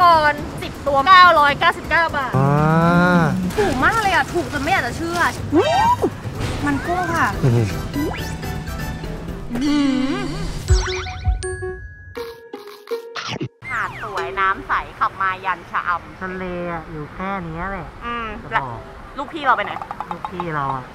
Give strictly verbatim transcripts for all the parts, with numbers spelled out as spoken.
กรสิบตัวเก้าร้อยเก้าสิบเก้าบาทถูกมากเลยอ่ะถูกจนไม่อยากจะเชื่อมันกุ้งค่ะหาดสวยน้ำใสขับมายันชะอำทะเลอยู่แค่นี้แหละอืมแล้วลูกพี่เราไปไหนลูกพี่เราอ่ะ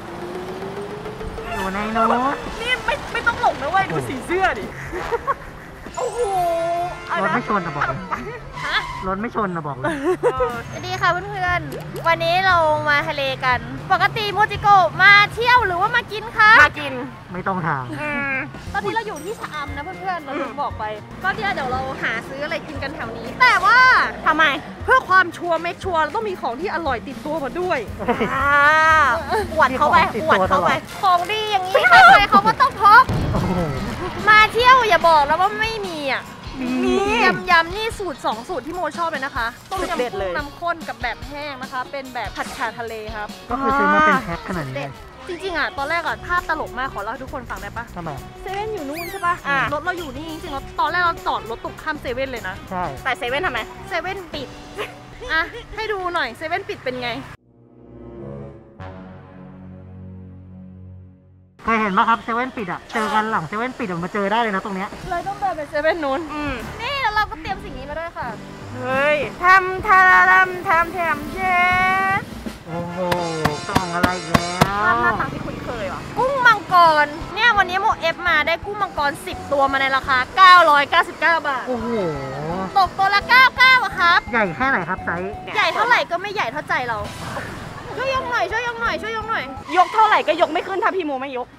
อยู่ในโน้ตนี่ไม่ไม่ต้องหลงนะเว้ยดูสีเสื้อดิโอ้โหรถไม่ชนนะบอกเลยรถไม่ชนนะบอกเลยสวัสดีค่ะเพื่อนๆวันนี้เรามาทะเลกันปกติโมจิโกะมาเที่ยวหรือว่ามากินคะมากินไม่ต้องถามตอนนี้เราอยู่ที่ชะอำนะเพื่อนๆเราลืมบอกไปก็เดี๋ยวเราหาซื้ออะไรกินกันแถวนี้แต่ว่าทำไมเพื่อความชัวร์เมคชัวร์เราต้องมีของที่อร่อยติดตัวมาด้วยอวดเขาไปอวดเขาไปของดีอย่างนี้ใครๆเขาก็ต้องพกมาเที่ยวอย่าบอกแล้วว่าไม่มีอ่ะมียำยำนี่สูตรสองสูตรที่โมชอบเลยนะคะต้มยำกุ้งน้ำข้นกับแบบแห้งนะคะเป็นแบบผัดฉ่าทะเลครับก็คือซื้อมาเป็นแพ็คขนาดนี้จริงๆอ่ะตอนแรกอ่ะภาพตลกมากขอเล่าให้ทุกคนฟังได้ปะทำไมเซเว่นอยู่นู่นใช่ปะรถเราอยู่นี่จริงๆแล้วตอนแรกเราจอดรถตรงข้ามเซเว่นเลยนะใช่แต่เซเว่นทำไมเซเว่นปิดอ่ะให้ดูหน่อยเซเว่นปิดเป็นไงเคยเห็นไหมครับเซเว่นปิดอ่ะเจอกันหลังเซเว่นปิดมาเจอได้เลยนะตรงเนี้ยเลยต้องเดินไปเซเว่นนู้นนี่แล้วเราก็เตรียมสิ่งนี้มาด้วยค่ะเฮ้ยทำทาทำทำแถมเช็ดโอ้โหกล่องอะไรแล้วหน้าตาที่คุ้นเคยว่ะกุ้งมังกรเนี่ยวันนี้โมเอฟมาได้กุ้งมังกรสิบตัวมาในราคาเก้าร้อยเก้าสิบเก้าบาทโอ้โหตกตัวละเก้าสิบเก้าอะครับใหญ่แค่ไหนครับไซส์ใหญ่เท่าไหร่ก็ไม่ใหญ่เท่าใจเราช่วยยกหน่อยช่วยยกหน่อยช่วยยกหน่อยยกเท่าไหร่ก็ยกไม่ขึ้นถ้าพี่โมไม่ยก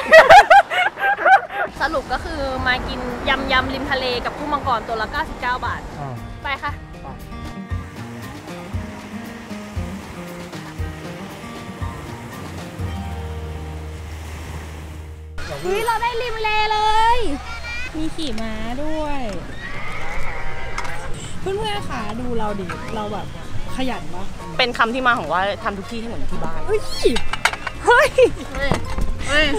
สรุปก็คือมากินยำยำริมทะเลกับกุ้งมังกรตัวละเก้าสิบเก้าบาทไปค่ะเฮ้ยเราได้ริมเลเลยมีขี่ม้าด้วยเพื่อนๆค่ะดูเราดิเราแบบขยันปะเป็นคำที่มาของว่าทำทุกที่ให้เหมือนที่บ้านเฮ้ยเฮ้ยเฮ้ย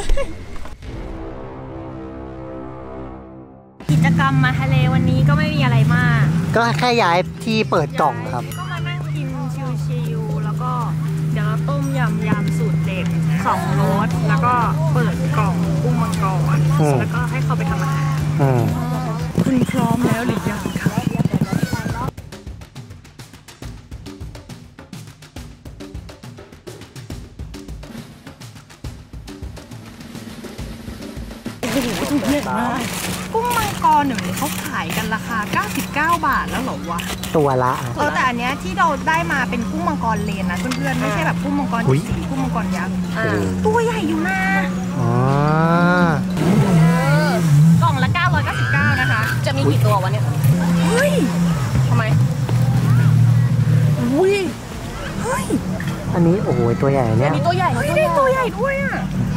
กิจกรรมมาทะเลวันนี้ก็ไม่มีอะไรมากก็แค่ย้ายที่เปิดกล่องครับก็มานั่งกินชิวๆแล้วก็เดี๋ยวเราต้มยำยำสูตรเด็ดสองรสแล้วก็เปิดกล่องกุ้งมังกรแล้วก็ให้เขาไปทำอาหารคุณพร้อมแล้วหรือยังคะถูกเยอะมากกุ้งมังกรหนึ่งเขาขายกันราคาเก้าสิบเก้าบาทแล้วเหรอวะตัวละเออแต่อันเนี้ยที่เราได้มาเป็นกุ้งมังกรเลนนะเพื่อนๆไม่ใช่แบบกุ้งมังกรสีกุ้งมังกรยักษ์ตัวใหญ่อยู่นะอ๋อกล่องละเก้าร้อยเก้าสิบเก้านะคะจะมีกี่ตัววะเนี่ยเฮ้ยทำไมอุ้ยเฮ้ยอันนี้โอ้โหตัวใหญ่เนี่ยอันนี้ตัวใหญ่ไม่ได้ตัวใหญ่ด้วยอ่ะ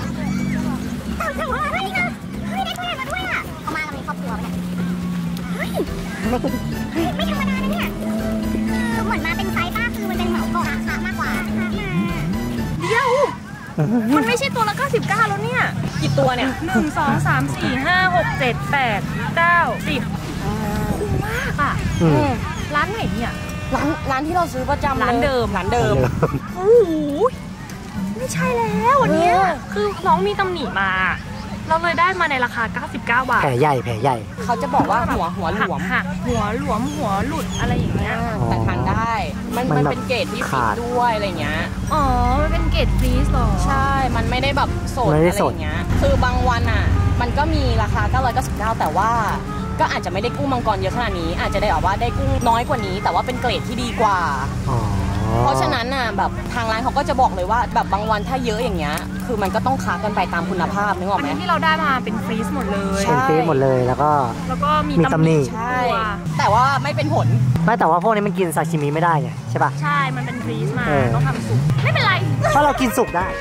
ไม่ธรรมดานะเนี่ยคือเหมือนมาเป็นไซส์ป้าคือมันเป็นเหมากล่องราคามากกว่าเดี๋ยวมันไม่ใช่ตัวละเก้าสิบเก้าแล้วเนี่ยกี่ตัวเนี่ยหนึ่งสองสามสี่ห้าหกเจ็ดแปดเก้าสิบคุ้มมากอ่ะร้านไหนเนี่ยร้านร้านที่เราซื้อประจำร้านเดิมร้านเดิมโอ้โหไม่ใช่แล้ววันนี้คือน้องมีตำหนิมาเราเลยได้มาในราคาเก้าสิบเก้าบาทแผลใหญ่แผลใหญ่เขาจะบอกว่าหัวหัวหลวมหัวหลวมหัวหลุดอะไรอย่างเงี้ยแต่ทานได้มันมันเป็นเกรดที่ฟรีด้วยอะไรเงี้ยอ๋อมันเป็นเกรดฟรีหรอใช่มันไม่ได้แบบสดอะไรอย่างเงี้ยคือบางวันอ่ะมันก็มีราคาเก้าร้อยเก้าสิบเก้าแต่ว่าก็อาจจะไม่ได้กุ้งมังกรเยอะขนาดนี้อาจจะได้แบบว่าได้กุ้งน้อยกว่านี้แต่ว่าเป็นเกรดที่ดีกว่าเพราะฉะนั้นน่ะแบบทางร้านเขาก็จะบอกเลยว่าแบบบางวันถ้าเยอะอย่างเงี้ยคือมันก็ต้องค้ากันไปตามคุณภาพนึกออกไหมที่เราได้มาเป็นฟรีซหมดเลยเป็นฟรีซหมดเลยแล้วก็แล้วก็มีตำหนิใช่แต่ว่าไม่เป็นผลไม่แต่ว่าพวกนี้มันกินซาชิมิไม่ได้ไงใช่ป่ะใช่มันเป็นฟรีซมาต้องทำสุกไม่เป็นไรเพราะเรากินสุกได้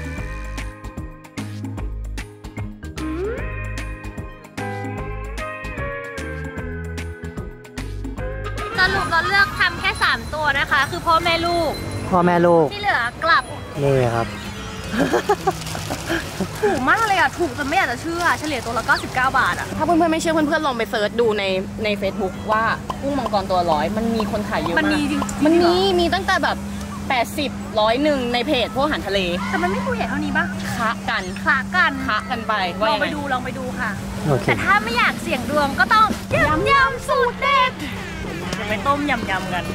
สรุปเราเลือกทำแค่สามตัวนะคะคือพ่อแม่ลูกพ่อแม่ลูกที่เหลือกลับนี่ครับถูกมากเลยอ่ะถูกจนไม่อยากจะเชื่อเฉลี่ยตัวละเก้าสิบเก้าบาทอ่ะถ้าเพื่อนๆไม่เชื่อเพื่อนๆลองไปเซิร์ชดูในใน Facebook ว่ากุ้งมังกรตัวร้อยมันมีคนขายเยอะมากมันมีจริงมันมีมีตั้งแต่แบบแปดสิบ ร้อยหนึ่งในเพจพวกอาหารทะเลแต่มันไม่ตัวใหญ่เท่านี้ปะคะกันคะกันคะกันไปลองไปดูลองไปดูค่ะแต่ถ้าไม่อยากเสี่ยงดวงก็ต้องยำยำสูตรเด็ดไปต้มยำยำกัน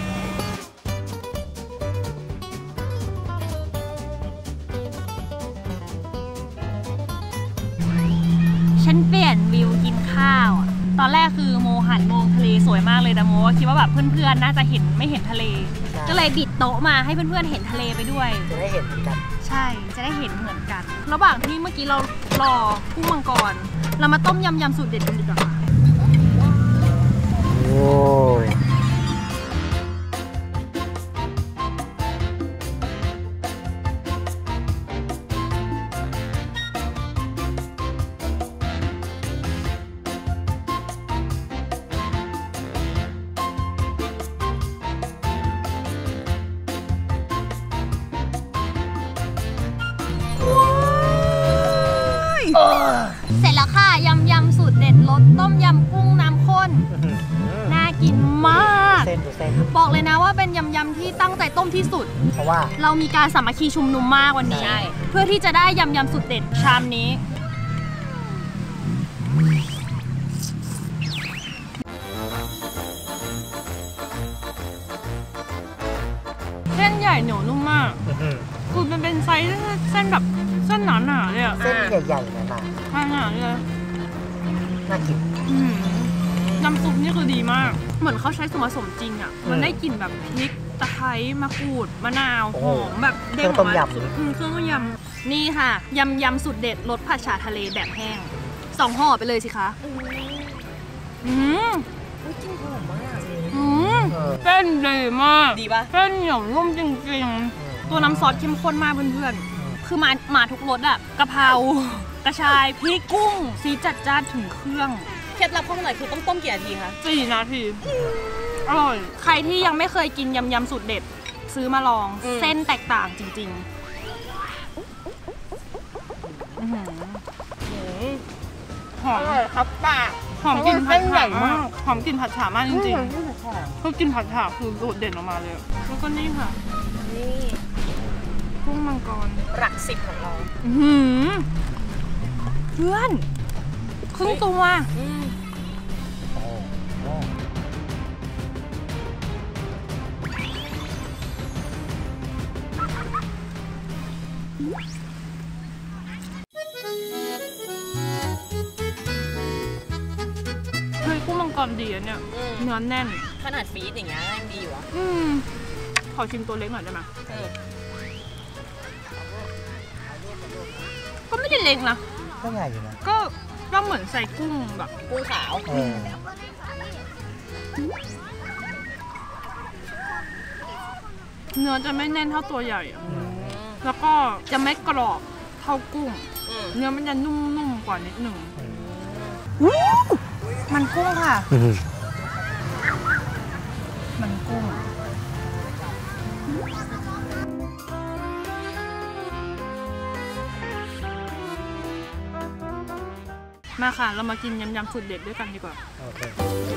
ฉันเปลี่ยนวิวกินข้าวตอนแรกคือโมหันมองทะเลสวยมากเลยแต่โมคิดว่าแบบเพื่อนๆน่าจะเห็นไม่เห็นทะเลก็เลยบิดโต๊ะมาให้เพื่อนๆเห็นทะเลไปด้วยจะได้เห็นเหมือนกันใช่จะได้เห็นเหมือนกันระหว่างที่เมื่อกี้เรารอกุ้งมังกรเรามาต้มยำยำสูตรเด็ดกันดีกว่าโอ้เสร็จแล้วค่ะยำยำสูตรเด็ดรสต้มยำกุ้งน้ำข้นน่ากินมากเส้นดูเส้นบอกเลยนะว่าเป็นยำยำที่ตั้งใจต้มที่สุดเพราะว่าเรามีการสามัคคีชุมนุมมากวันนี้เพื่อที่จะได้ยำยำสูตรเด็ดชามนี้เส้นใหญ่เหนียวนุ่มมากคือมันเป็นไซส์เส้นแบบเส้นหนาๆเลยอะเส้นใหญ่ๆเลยนะหนาๆเลยน่ากินน้ำซุปนี่คือดีมากเหมือนเขาใช้ส่วนผสมจริงอะมันได้กลิ่นแบบพริกตะไคร้มะกรูดมะนาวหอมแบบเด้งออกมาเครื่องต้มยำนี่ค่ะยำยำสูตรเด็ดรสผัดฉ่าทะเลแบบแห้งสองห่อไปเลยสิคะอืมกินหอมมากอืมเส้นดีมากดีปะเส้นเหนียวนุ่มจริงๆตัวน้ำซอสเข้มข้นมากเพื่อนๆคือมามาทุกรสอะกะเพรากระชายพริกกุ้งซีจัดจ้านถึงเครื่องเคล็ดลับของหน่อยคือต้องต้มกี่นาทีคะสี่นาทีอร่อยใครที่ยังไม่เคยกินยำยำสูตรเด็ดซื้อมาลองเส้นแตกต่างจริงๆหอมครับปากหอมกลิ่นผัดฉ่ามากหอมกลิ่นผัดฉ่ามากจริงๆคือกลิ่นผัดฉ่าคือโดดเด่นออกมาเลยแล้วก็นี่ค่ะนี่กุ้งมังกรหลักสิบของเราเพื่อนครึ่งตัวเฮ้ยกุ้งมังกรดีอะเนี่ยเนื้อแน่นขนาดฟีดอย่างเงี้ยยังดีอยู่อ่ะอืมขอชิมตัวเล็กหน่อยได้ไหมก็ไม่ได้เล็กนะก็ใหญ่อยู่นะก็ก็เหมือนใส่กุ้งแบบกุ้งขาวเนื้อจะไม่แน่นเท่าตัวใหญ่แล้วก็จะไม่กรอบเท่ากุ้งเนื้อมันจะนุ่มๆกว่านิดหนึ่งมันกุ้งค่ะมันกุ้งมาค่ะเรามากินยำยำสูตรเด็ดด้วยกันดีกว่าโอเค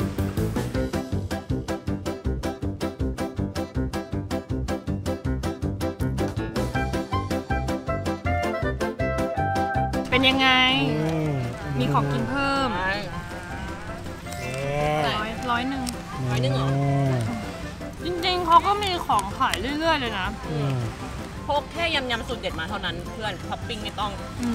เป็นยังไงมีของกินเพิ่มร้อยร้อยหนึ่งร้อยหนึ่งเหรอจริงๆเขาก็มีของขายเรื่อยๆเลยนะพกแค่ยำยำสูตรเด็ดมาเท่านั้นเพื่อนท็อปปิ้งไม่ต้อง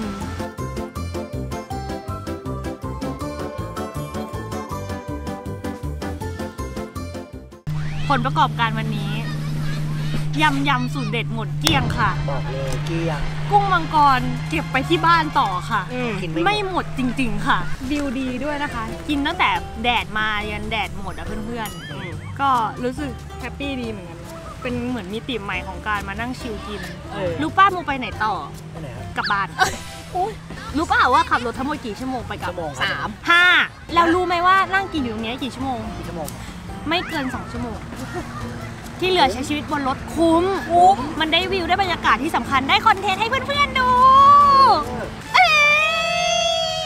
ผลประกอบการวันนี้ยำยำสูตรเด็ดหมดเกลี้ยงค่ะบอกเลยเกลี้ยงกุ้งมังกรเก็บไปที่บ้านต่อค่ะไม่หมดจริงๆค่ะวิวดีด้วยนะคะกินตั้งแต่แดดมายันแดดหมดอ่ะเพื่อนๆก็รู้สึกแฮปปี้ดีเหมือนกันเป็นเหมือนมิติใหม่ของการมานั่งชิลกินรู้ป้าโมไปไหนต่อกลับบ้านรู้ป่ะว่าขับรถทั้งหมดกี่ชั่วโมงไปกลับสามห้าแล้วรู้ไหมว่านั่งกินอยู่ตรงนี้กี่ชั่วโมงกี่ชั่วโมงไม่เกินสองชั่วโมงที่เหลือใช้ชีวิตบนรถคุ้มคุ้มมันได้วิวได้บรรยากาศที่สำคัญได้คอนเทนต์ให้เพื่อนๆดูเอ้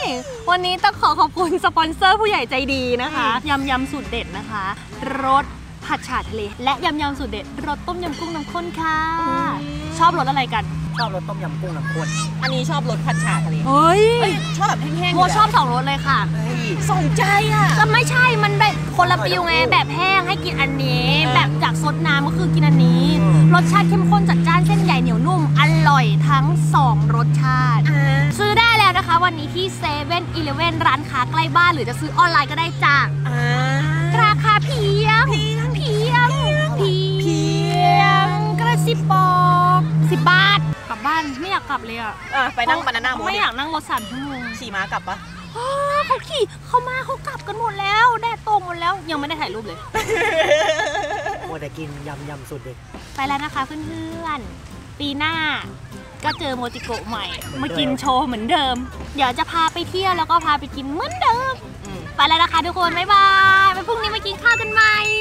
วันนี้ต้องขอขอบคุณสปอนเซอร์ผู้ใหญ่ใจดีนะคะยำยำสูตรเด็ดนะคะรสผัดฉ่าทะเลและยำยำสูตรเด็ดรสต้มยำกุ้งน้ำข้นค่ะชอบรสอะไรกันชอบรสต้มยำกุ้งน้ำข้นอันนี้ชอบรสผัดฉ่าทะเลเฮ้ยชอบแบบแห้งๆโมชอบสองรสเลยค่ะสนใจอ่ะก็ไม่ใช่มันแบบคนละฟิลไงแบบแห้งให้กินอันนี้แบบจากซดน้ำก็คือกินอันนี้รสชาติเข้มข้นจัดจ้านเส้นใหญ่เหนียวนุ่มอร่อยทั้งสองรสชาติซื้อได้แล้วนะคะวันนี้ที่เซเว่นอีเลฟเว่นร้านค้าใกล้บ้านหรือจะซื้อออนไลน์ก็ได้จ้าราคาเพียงเพียงเพียงเพียงกระสิบบอกสิบบาทกลับบ้านไม่อยากกลับเลยอ่ะไปนั่งบานาน่าโมไม่อยากนั่งรถสามชั่วโมงขี่ม้ากลับปะเขาขี่เขามาเขากลับกันหมดแล้วแดดตกหมดแล้วยังไม่ได้ถ่ายรูปเลยมัวแต่กินยำยำสุดเด็ดไปแล้วนะคะเพื่อนๆปีหน้าก็เจอโมจิโกะใหม่มากินโชว์เหมือนเดิมเดี๋ยวจะพาไปเที่ยวแล้วก็พาไปกินเหมือนเดิมไปแล้วนะคะทุกคนบ๊ายบายไปพรุ่งนี้มากินข้าวกันใหม่